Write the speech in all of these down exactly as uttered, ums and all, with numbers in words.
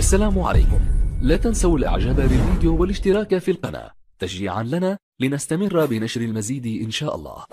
السلام عليكم. لا تنسوا الاعجاب بالفيديو والاشتراك في القناة تشجيعا لنا لنستمر بنشر المزيد ان شاء الله.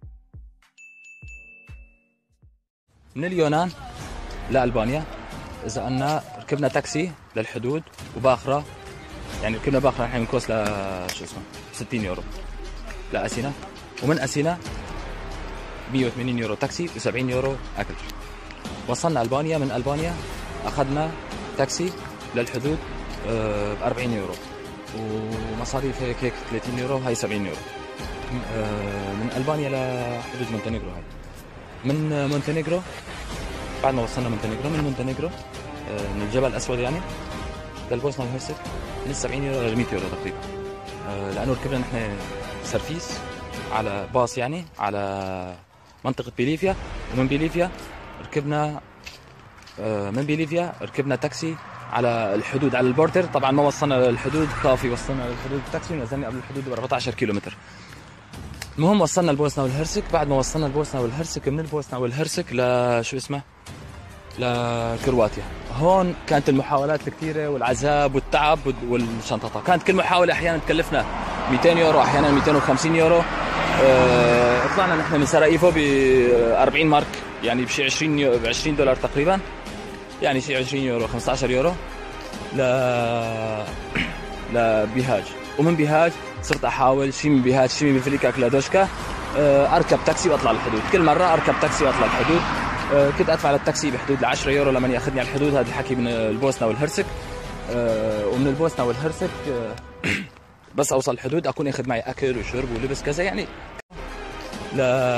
من اليونان لألبانيا إذا أن ركبنا تاكسي للحدود وباخرة، يعني ركبنا باخرة الحين من كوس ل شو اسمه ستين يورو لأسينا، ومن أسينا مية وثمانين يورو تاكسي و70 يورو أكل. وصلنا ألبانيا، من ألبانيا أخذنا تاكسي للحدود ب أربعين يورو، ومصاريف هيك هيك ثلاثين يورو، هاي سبعين يورو. من ألبانيا لحدود مونتينيغرو. هاي من مونتينيغرو، بعد ما وصلنا مونتينيغرو، من مونتينيغرو من الجبل الأسود يعني للبوسنة والهرسك من سبعين يورو ل مية يورو تقريبا، لأنه ركبنا نحن سرفيس على باص يعني على منطقة بيليفيا، ومن بيليفيا ركبنا من بيليفيا ركبنا تاكسي على الحدود على البورتر. طبعا ما وصلنا للحدود، خافي وصلنا للحدود التاكسي ونزلنا قبل الحدود ب أربعة عشر كيلومتر. المهم وصلنا البوسنة والهرسك. بعد ما وصلنا البوسنة والهرسك، من البوسنة والهرسك لشو اسمه لكرواتيا. هون كانت المحاولات الكثيرة والعذاب والتعب والشنططة. كانت كل محاولة أحيانا تكلفنا مئتين يورو، أحيانا مئتين وخمسين يورو. أه طلعنا نحن من سراييفو ب أربعين مارك، يعني بشي عشرين عشرين دولار تقريبا، يعني شي عشرين يورو خمسة عشر يورو ل لبيهاج. ومن بيهاج صرت احاول شي من بيهاج شي من بفليكا كلادوشكا اركب تاكسي واطلع الحدود. كل مره اركب تاكسي واطلع الحدود. كنت ادفع للتاكسي بحدود ل عشرة يورو لمن ياخذني على الحدود. هذا الحكي من البوسنه والهرسك. ومن البوسنه والهرسك بس اوصل الحدود اكون اخذ معي اكل وشرب ولبس كذا يعني ل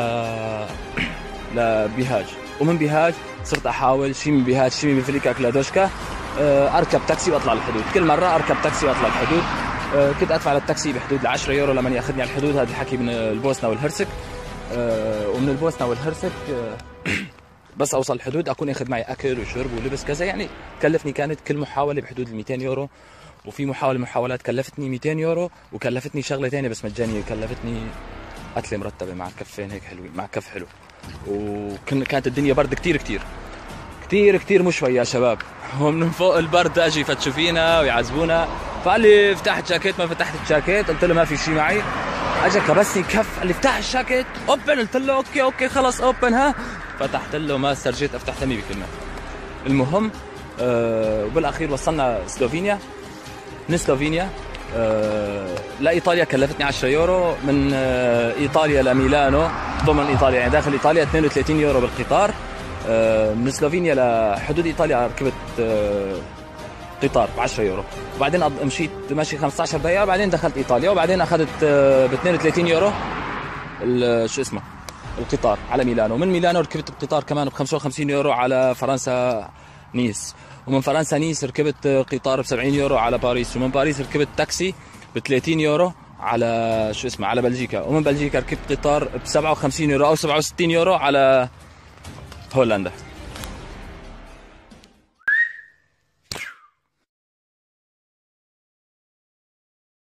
لبيهاج. ومن بيهاج صرت احاول شي من بيهاج شي من بفليكا كلادوشكا اركب تاكسي واطلع الحدود. كل مره اركب تاكسي واطلع الحدود. كنت ادفع للتاكسي بحدود ل عشرة يورو لمن ياخذني على الحدود. هذا الحكي من البوسنه والهرسك. ومن البوسنه والهرسك بس اوصل الحدود اكون اخذ معي اكل وشرب ولبس كذا يعني كلفني كانت كل محاوله بحدود ال مئتين يورو. وفي محاوله محاولات كلفتني مئتين يورو، وكلفتني شغله ثانيه بس مجانيه، كلفتني أكلة مرتبة مع كفين هيك حلوين، مع كف حلو. وكانت الدنيا برد كتير كتير كتير كتير، مو شوي يا شباب. هم من فوق البرد اجوا يفتشوا فينا ويعذبونا. فقال لي فتحت جاكيت، ما فتحت الجاكيت. قلت له ما في شيء معي. اجى كبسني كف، قال لي افتح الجاكيت اوبن. قلت له اوكي اوكي خلص اوبن. ها فتحت له، ما استرجيت افتح تمي بكلمه. المهم أه وبالاخير وصلنا سلوفينيا. من سلوفينيا أه لايطاليا كلفتني عشرة يورو. من أه ايطاليا لميلانو ضمن ايطاليا، يعني داخل ايطاليا اثنين وثلاثين يورو بالقطار. أه من سلوفينيا لحدود ايطاليا ركبت أه قطار ب عشرة يورو، وبعدين مشيت ماشي خمسة عشر دقيقه، وبعدين دخلت ايطاليا، وبعدين اخذت أه ب اثنين وثلاثين يورو شو اسمه القطار على ميلانو. من ميلانو ركبت القطار كمان ب خمسة وخمسين يورو على فرنسا نيس. ومن فرنسا نيس ركبت قطار ب سبعين يورو على باريس. ومن باريس ركبت تاكسي ب ثلاثين يورو على شو اسمه على بلجيكا. ومن بلجيكا ركبت قطار ب سبعة وخمسين يورو او سبعة وستين يورو على هولندا.